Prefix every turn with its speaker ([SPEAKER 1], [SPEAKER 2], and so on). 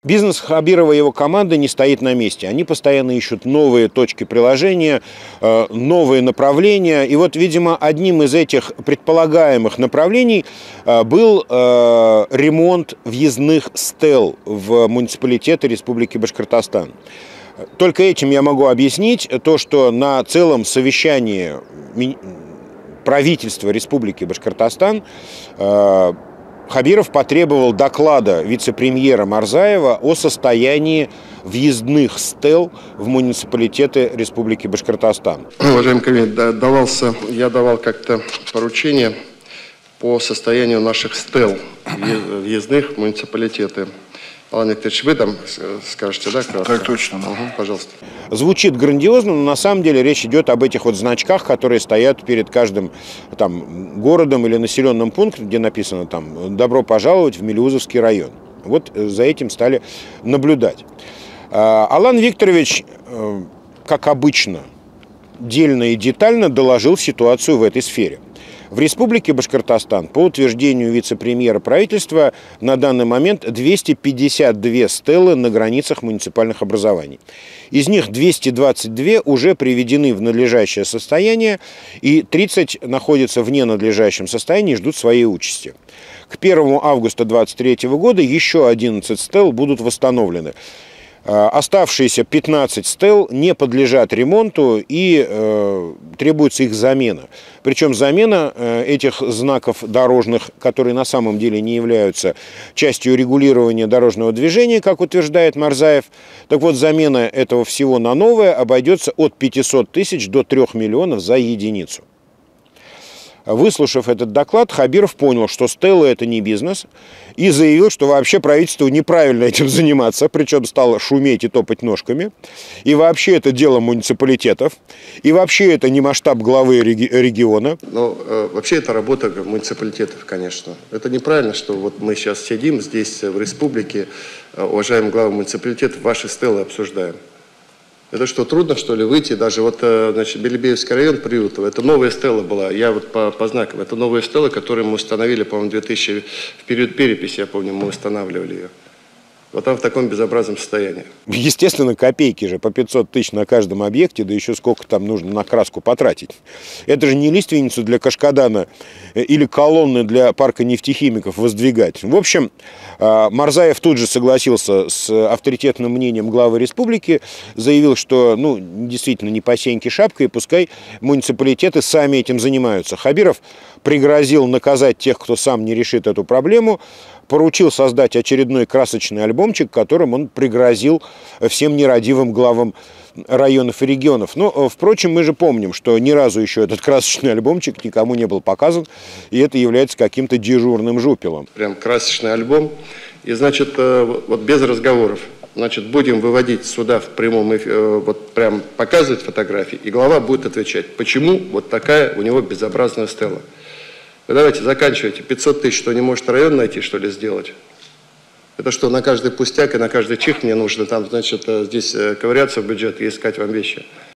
[SPEAKER 1] Бизнес Хабирова и его команды не стоит на месте. Они постоянно ищут новые точки приложения, новые направления. И вот, видимо, одним из этих предполагаемых направлений был ремонт въездных стел в муниципалитеты Республики Башкортостан. Только этим я могу объяснить то, что на целом совещании правительства Республики Башкортостан Хабиров потребовал доклада вице-премьера Марзаева о состоянии въездных стел в муниципалитеты Республики Башкортостан.
[SPEAKER 2] Уважаемый коллеги, я давал как-то поручение по состоянию наших стел въездных в муниципалитеты. Алан Викторович, вы там скажете, да? Кратко?
[SPEAKER 3] Так точно.
[SPEAKER 2] Угу, пожалуйста.
[SPEAKER 1] Звучит грандиозно, но на самом деле речь идет об этих вот значках, которые стоят перед каждым там городом или населенным пунктом, где написано там «Добро пожаловать в Мелеузовский район». Вот за этим стали наблюдать. Алан Викторович, как обычно, дельно и детально доложил ситуацию в этой сфере. В Республике Башкортостан, по утверждению вице-премьера правительства, на данный момент 252 стелы на границах муниципальных образований. Из них 222 уже приведены в надлежащее состояние, и 30 находятся в ненадлежащем состоянии и ждут своей участи. К 1 августа 2023 года еще 11 стел будут восстановлены. Оставшиеся 15 стел не подлежат ремонту и требуется их замена. Причем замена этих знаков дорожных, которые на самом деле не являются частью регулирования дорожного движения, как утверждает Марзаев. Так вот, замена этого всего на новое обойдется от 500 тысяч до 3 миллионов за единицу. Выслушав этот доклад, Хабиров понял, что стелы – это не бизнес, и заявил, что вообще правительству неправильно этим заниматься, причем стал шуметь и топать ножками, и вообще это дело муниципалитетов, и вообще это не масштаб главы региона.
[SPEAKER 2] Ну, вообще это работа муниципалитетов, конечно. Это неправильно, что вот мы сейчас сидим здесь в республике, уважаемые главы муниципалитетов, ваши стелы обсуждаем. Это что, трудно, что ли, выйти? Даже вот, значит, Белебеевский район, Приютово, это новая стела была, я вот по знакам, это новая стела, которую мы установили, по-моему, в период переписи, я помню, мы устанавливали ее. Вот там в таком безобразном состоянии.
[SPEAKER 1] Естественно, копейки же, по 500 тысяч на каждом объекте, да еще сколько там нужно на краску потратить. Это же не лиственницу для Кашкадана или колонны для парка нефтехимиков воздвигать. В общем, Марзаев тут же согласился с авторитетным мнением главы республики, заявил, что, ну, действительно, не по сеньке шапка, и пускай муниципалитеты сами этим занимаются. Хабиров пригрозил наказать тех, кто сам не решит эту проблему, поручил создать очередной красочный альбомчик, которым он пригрозил всем нерадивым главам районов и регионов. Но, впрочем, мы же помним, что ни разу еще этот красочный альбомчик никому не был показан, и это является каким-то дежурным жупелом.
[SPEAKER 2] Прям красочный альбом. И, значит, вот без разговоров. Значит, будем выводить сюда в прямом эфире, вот прям показывать фотографии, и глава будет отвечать, почему вот такая у него безобразная стела. Вы давайте заканчивайте. 500 тысяч, что не может район найти, что ли, сделать? Это что, на каждый пустяк и на каждый чих мне нужно там, значит, здесь ковыряться в бюджет и искать вам вещи?